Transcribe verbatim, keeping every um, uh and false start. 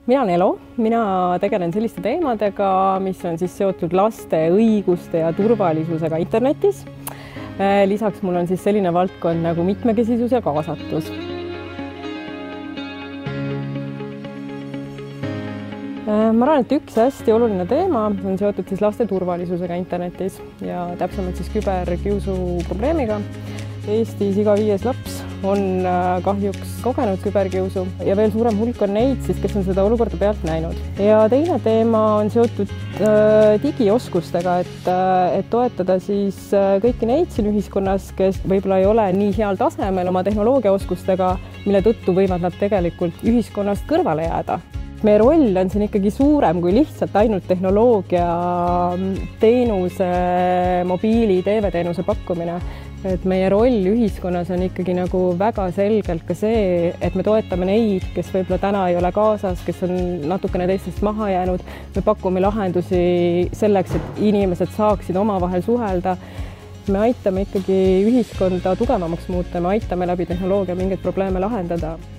mina olen Elo, mina tegelen selliste teemadega, mis on siis seotud laste õiguste ja turvalisusega internetis. Lisaks mul on siis selline valdkond nagu mitmekesisus ja kaasatus. Ma arvan, et üks hästi oluline teema on seotud siis laste turvalisusega internetis ja täpsemalt siis küberkiusu probleemiga. Eestis iga viies laps on kahjuks kogenud küberkiusu ja veel suurem hulk on neid, siis, kes on seda olukorda pealt näinud. Ja teine teema on seotud digioskustega, et, et toetada siis kõiki neid siin ühiskonnas, kes võib-olla ei ole nii heal tasemel oma tehnoloogiaoskustega, mille tõttu võivad nad tegelikult ühiskonnast kõrvale jääda. Meie roll on siin ikkagi suurem kui lihtsalt ainult tehnoloogia teenuse, mobiili, T V-teenuse pakkumine. Et meie roll ühiskonnas on ikkagi nagu väga selgelt ka see, et me toetame neid, kes võib-olla täna ei ole kaasas, kes on natukene teistest maha jäänud. Me pakume lahendusi selleks, et inimesed saaksid omavahel suhelda. Me aitame ikkagi ühiskonda tugevamaks muuta, me aitame läbi tehnoloogia mingeid probleeme lahendada.